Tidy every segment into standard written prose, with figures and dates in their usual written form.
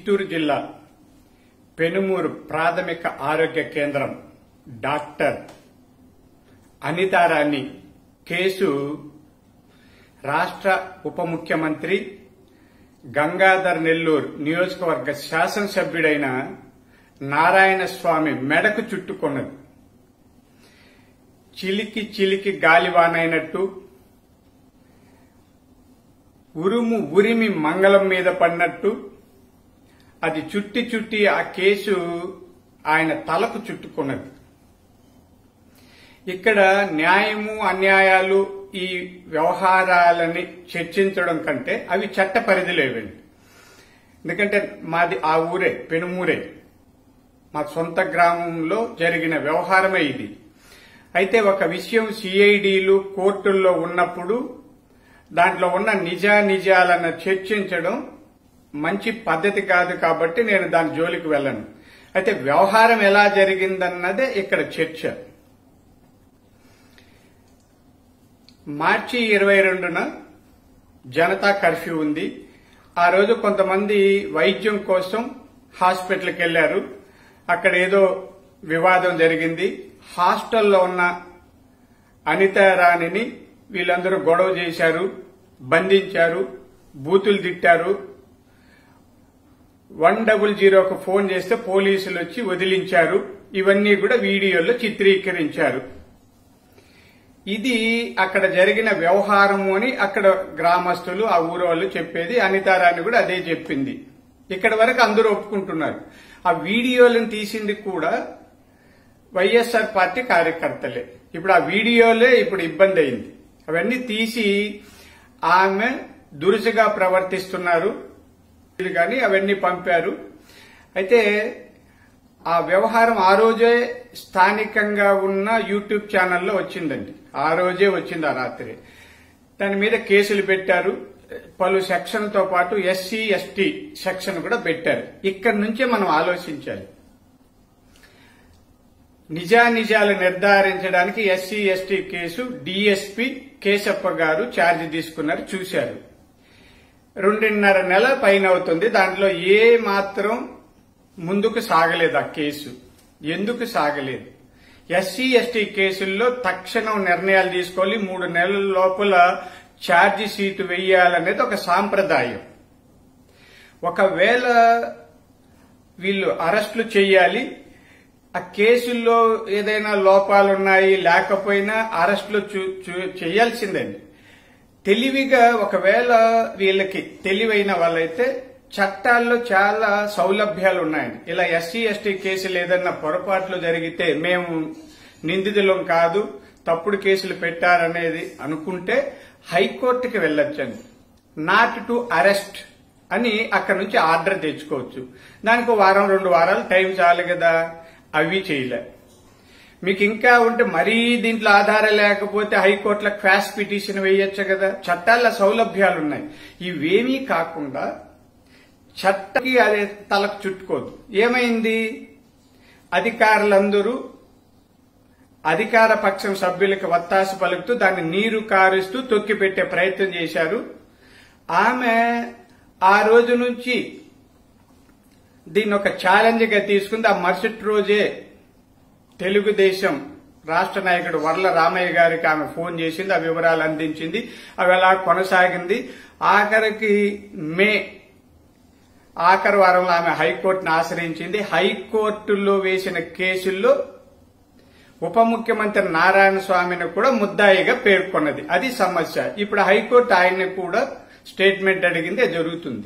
చిత్తూరు జిల్లా పెనుమూరు ప్రాథమిక ఆరోగ్య కేంద్రం డాక్టర్ అనితారాణి కేసు రాష్ట్ర ఉప ముఖ్యమంత్రి గంగాధర్ నెల్లూరు నియోజకవర్గ శాసనసభ్యుడైన నారాయణ స్వామి మెడకు చుట్టుకున్నది. చిలికి చిలికి గాలివానైనట్టు ఉరిమి మంగళం మీద పడినట్టు అది చుట్టి చుట్టి ఆ కేసు ఆయన తలకు చుట్టుకున్నది. ఇక్కడ న్యాయము అన్యాయాలు ఈ వ్యవహారాలని చర్చించడం కంటే అవి చట్ట పరిధిలేవండి. ఎందుకంటే మాది ఆ ఊరే, పెనుమూరే, మా సొంత గ్రామంలో జరిగిన వ్యవహారమే ఇది. అయితే ఒక విషయం సిఐడిలు కోర్టుల్లో ఉన్నప్పుడు దాంట్లో ఉన్న నిజాలను చర్చించడం మంచి పద్ధతి కాదు. కాబట్టి నేను దాని జోలికి వెళ్ళను. అయితే వ్యవహారం ఎలా జరిగిందన్నదే ఇక్కడ చర్చ. మార్చి 22న జనతా కర్ఫ్యూ ఉంది. ఆ రోజు కొంతమంది వైద్యం కోసం హాస్పిటల్కి వెళ్లారు. అక్కడ ఏదో వివాదం జరిగింది. హాస్టల్లో ఉన్న అనితారాణిని వీళ్ళందరూ గొడవ చేశారు, బంధించారు, బూతులు తిట్టారు. 100కు ఫోన్ చేస్తే పోలీసులు వచ్చి వదిలించారు. ఇవన్నీ కూడా వీడియోలో చిత్రీకరించారు. ఇది అక్కడ జరిగిన వ్యవహారము అని అక్కడ గ్రామస్తులు, ఆ ఊరు వాళ్ళు చెప్పేది. అనితారాణి కూడా అదే చెప్పింది. ఇక్కడ వరకు అందరూ ఒప్పుకుంటున్నారు. ఆ వీడియోలను తీసింది కూడా వైఎస్ఆర్ పార్టీ కార్యకర్తలే. ఇప్పుడు ఆ వీడియోలే ఇప్పుడు ఇబ్బంది అయింది. అవన్నీ తీసి ఆమె దురుసుగా ప్రవర్తిస్తున్నారు కానీ అవన్నీ పంపారు. అయితే ఆ వ్యవహారం ఆ రోజే స్థానికంగా ఉన్న యూట్యూబ్ ఛానల్లో వచ్చిందండి. ఆ రోజే వచ్చింది, ఆ రాత్రి. దాని మీద కేసులు పెట్టారు. పలు సెక్షన్తో పాటు ఎస్సీ ఎస్టీ సెక్షన్ కూడా పెట్టారు. ఇక్కడి నుంచే మనం ఆలోచించాలి. నిజాలు నిర్ధారించడానికి SC ST case DSP Keshappa గారు ఛార్జ్ తీసుకున్నారు, చూశారు. 2.5 నెల పైన అవుతుంది. దాంట్లో ఏ మాత్రం ముందుకు సాగలేదు ఆ కేసు. ఎందుకు సాగలేదు? ఎస్సీ ఎస్టీ కేసుల్లో తక్షణం నిర్ణయాలు తీసుకోవాలి. 3 నెలల లోపల ఛార్జీ షీటు వెయ్యాలనేది ఒక సాంప్రదాయం. ఒకవేళ వీళ్ళు అరెస్టులు చేయాలి, ఆ కేసుల్లో ఏదైనా లోపాలున్నాయి లేకపోయినా అరెస్టులు చేయాల్సిందండి. తెలివిగా ఒకవేళ వీళ్ళకి తెలివైన వాళ్ళైతే చట్టాల్లో చాలా సౌలభ్యాలు ఉన్నాయండి. ఇలా ఎస్సీ ఎస్టీ కేసులు ఏదన్నా పొరపాట్లు జరిగితే మేము నిందితులం కాదు, తప్పుడు కేసులు పెట్టారనేది అనుకుంటే హైకోర్టుకి వెళ్ళొచ్చండి. నాట్ టు అరెస్ట్ అని అక్కడ నుంచి ఆర్డర్ తెచ్చుకోవచ్చు. దానికి 1-2 వారాలు టైం చాలు కదా. అవి చేయలే. మీకు ఇంకా ఉంటే మరీ దీంట్లో ఆధారం లేకపోతే హైకోర్టులో క్వాష్ పిటిషన్ వేయొచ్చు కదా. చట్టాల్లో సౌలభ్యాలున్నాయి. ఇవేమీ కాకుండా చట్టకి అదే తలకు చుట్టుకోదు. ఏమైంది? అధికారులందరూ అధికార పక్షం సభ్యులకు వత్తాసు పలుకుతూ దాన్ని నీరు కారుస్తూ తొక్కిపెట్టే ప్రయత్నం చేశారు. ఆమె ఆ రోజు నుంచి దీన్ని ఒక ఛాలెంజ్ గా తీసుకుంది. ఆ మరుసటి రోజే తెలుగుదేశం రాష్ట్ర నాయకుడు వర్ల రామయ్య గారికి ఆమె ఫోన్ చేసింది, ఆ వివరాలు అందించింది. అవి అలా కొనసాగింది. ఆఖరికి ఆఖరి వారంలో ఆమె హైకోర్టును ఆశ్రయించింది. హైకోర్టులో వేసిన కేసుల్లో ఉప ముఖ్యమంత్రి నారాయణ స్వామిని కూడా ముద్దాయిగా పేర్కొన్నది. అది సమస్య. ఇప్పుడు హైకోర్టు ఆయన్ని కూడా స్టేట్మెంట్ అడిగింది. అది జరుగుతుంది.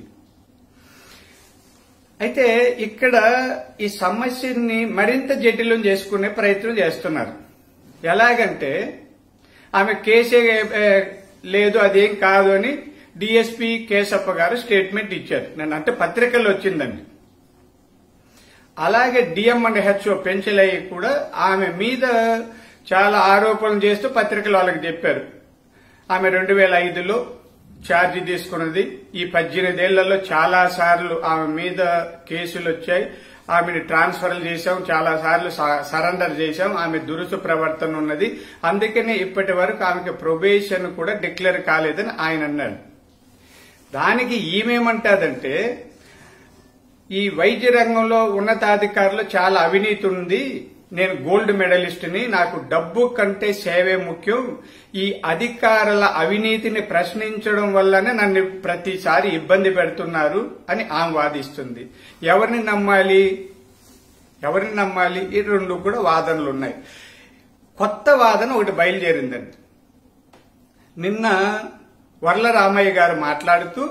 అయితే ఇక్కడ ఈ సమస్యని మరింత జటిలం చేసుకునే ప్రయత్నం చేస్తున్నారు. ఎలాగంటే ఆమె కేసే లేదు, అదేం కాదు అని డీఎస్పీ కేశప్ప గారు స్టేట్మెంట్ ఇచ్చారు. నేను అంటే పత్రికల్లో వచ్చిందండి. అలాగే డిఎం&హెచ్ఓ పెంచలయ్య కూడా ఆమె మీద చాలా ఆరోపణలు చేస్తూ పత్రికలు వాళ్ళకి చెప్పారు. ఆమె 2005లో ఛార్జీ తీసుకున్నది. ఈ 18 ఏళ్లలో చాలా సార్లు ఆమె మీద కేసులు వచ్చాయి. ఆమెను ట్రాన్స్ఫర్లు చేశాం, చాలా సార్లు సరెండర్ చేశాం. ఆమె దురుసు ప్రవర్తన ఉన్నది. అందుకనే ఇప్పటి వరకు ఆమెకి ప్రొబేషన్ కూడా డిక్లేర్ కాలేదని ఆయన అన్నాడు. దానికి ఈమెమంటాదంటే ఈ వైద్య రంగంలో ఉన్నతాధికారులు చాలా అవినీతి ఉంది, నేను గోల్డ్ మెడలిస్ట్ని, నాకు డబ్బు కంటే సేవే ముఖ్యం, ఈ అధికారుల అవినీతిని ప్రశ్నించడం వల్లనే నన్ను ప్రతిసారి ఇబ్బంది పెడుతున్నారు అని ఆమె వాదిస్తుంది. ఎవరిని నమ్మాలి? ఈ రెండు కూడా వాదనలు ఉన్నాయి. కొత్త వాదన ఒకటి బయలుదేరిందండి. నిన్న వర్ల రామయ్య గారు మాట్లాడుతూ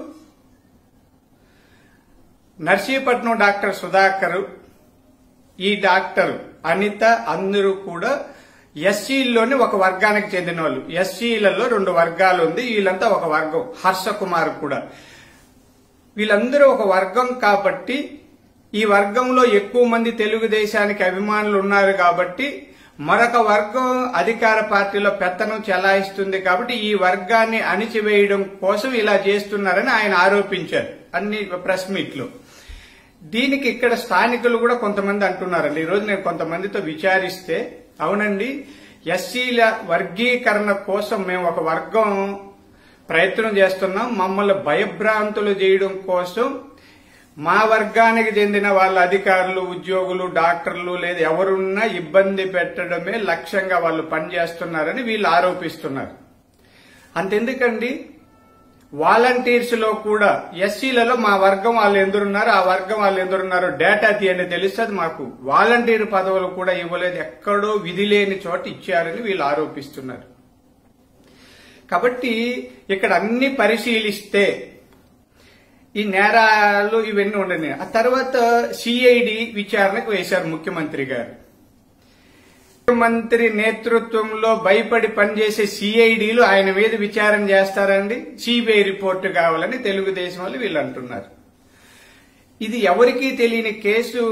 నర్సీపట్నం డాక్టర్ సుధాకర్, ఈ డాక్టర్ అనిత అందరూ కూడా ఎస్సీల్లోని ఒక వర్గానికి చెందిన వాళ్ళు. ఎస్సీలలో 2 వర్గాలు ఉంది, వీళ్ళంతా ఒక వర్గం. హర్ష కుమార్ కూడా, వీళ్ళందరూ ఒక వర్గం కాబట్టి ఈ వర్గంలో ఎక్కువ మంది తెలుగుదేశానికి అభిమానులు ఉన్నారు కాబట్టి మరొక వర్గం అధికార పార్టీలో పెత్తనం చెలాయిస్తుంది కాబట్టి ఈ వర్గాన్ని అణిచివేయడం కోసం ఇలా చేస్తున్నారని ఆయన ఆరోపించారు అన్ని ప్రెస్ మీట్లో. దీనికి ఇక్కడ స్థానికులు కూడా కొంతమంది అంటున్నారండి. ఈరోజు నేను కొంతమందితో విచారిస్తే, అవునండి, ఎస్సీల వర్గీకరణ కోసం మేము ఒక వర్గం ప్రయత్నం చేస్తున్నాం, మమ్మల్ని భయభ్రాంతులు చేయడం కోసం మా వర్గానికి చెందిన వాళ్ళ అధికారులు, ఉద్యోగులు, డాక్టర్లు లేదా ఎవరున్నా ఇబ్బంది పెట్టడమే లక్ష్యంగా వాళ్ళు పనిచేస్తున్నారని వీళ్ళు ఆరోపిస్తున్నారు. అంతెందుకండి, వాలంటీర్స్ లో కూడా ఎస్సీలలో మా వర్గం వాళ్ళు ఎందరున్నారు, ఆ వర్గం వాళ్ళు ఎందరున్నారో డేటా తీయని తెలుస్తుంది మాకు. వాలంటీర్ పదవులు కూడా ఇవ్వలేదు, ఎక్కడో విధి లేని చోట ఇచ్చారని వీళ్ళు ఆరోపిస్తున్నారు. కాబట్టి ఇక్కడ అన్ని పరిశీలిస్తే ఈ నేరాలు ఇవన్నీ ఉండని. ఆ తర్వాత సిఐడి విచారణకు వేశారు ముఖ్యమంత్రి గారు. ముఖ్యమంత్రి నేతృత్వంలో భయపడి పనిచేసే సిఐడిలు ఆయన మీద విచారణ చేస్తారండి. సిబిఐ రిపోర్టు కావాలని తెలుగుదేశం వాళ్ళు వీళ్ళు అంటున్నారు. ఇది ఎవరికీ తెలియని కేసు.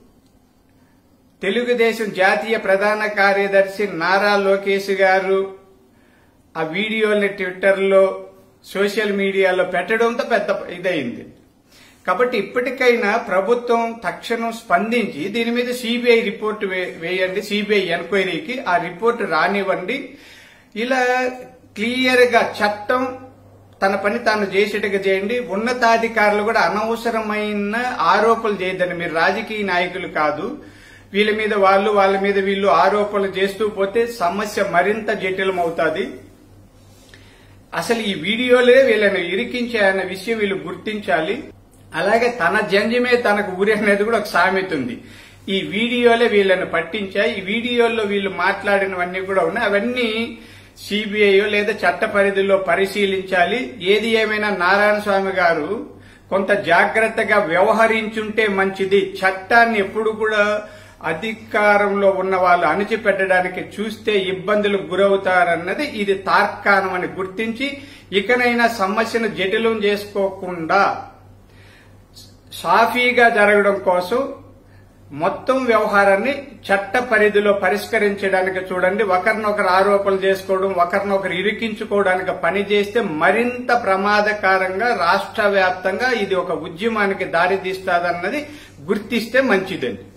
తెలుగుదేశం జాతీయ ప్రధాన కార్యదర్శి నారా లోకేష్ గారు ఆ వీడియోని ట్విట్టర్లో, సోషల్ మీడియాలో పెట్టడంతో పెద్ద ఇదైంది. కాబట్టి ఇప్పటికైనా ప్రభుత్వం తక్షణం స్పందించి దీని మీద సిబిఐ రిపోర్టు వేయండి, సిబిఐ ఎంక్వైరీకి ఆ రిపోర్టు రానివ్వండి. ఇలా క్లియర్ గా చట్టం తన పని తాను చేసేట్టుగా చేయండి. ఉన్నతాధికారులు కూడా అనవసరమైన ఆరోపణలు చేయొద్దండి. మీరు రాజకీయ నాయకులు కాదు, వీళ్ళ మీద వాళ్ళు, వాళ్ళ మీద వీళ్ళు ఆరోపణలు చేస్తూ పోతే సమస్య మరింత జటిలమవుతుంది. అసలు ఈ వీడియోలే వీళ్ళని ఇరికించాయన్న విషయం వీళ్ళు గుర్తించాలి. అలాగే తన జంజమే తనకు ఊరి అనేది కూడా ఒక సామెత ఉంది. ఈ వీడియోలే వీళ్ళని పట్టించాయి. ఈ వీడియోల్లో వీళ్ళు మాట్లాడినవన్నీ కూడా ఉన్నాయి. అవన్నీ సిబిఐ లేదా చట్ట పరిధిలో పరిశీలించాలి. ఏది ఏమైనా నారాయణ స్వామి గారు కొంత జాగ్రత్తగా వ్యవహరించుంటే మంచిది. చట్టాన్ని ఎప్పుడు కూడా అధికారంలో ఉన్న వాళ్ళు అణిచిపెట్టడానికి చూస్తే ఇబ్బందులకు గురవుతారన్నది ఇది తార్కాణం అని గుర్తించి ఇకనైనా సమస్యను జటిలం చేసుకోకుండా సాఫీగా జరగడం కోసం మొత్తం వ్యవహారాన్ని చట్ట పరిధిలో పరిష్కరించడానికి చూడండి. ఒకరినొకరు ఆరోపణలు చేసుకోవడం, ఒకరినొకరు ఇరికించుకోవడానికి పని చేస్తే మరింత ప్రమాదకరంగా రాష్ట్ర వ్యాప్తంగా ఇది ఒక ఉద్యమానికి దారితీస్తాదన్నది గుర్తిస్తే మంచిదండి.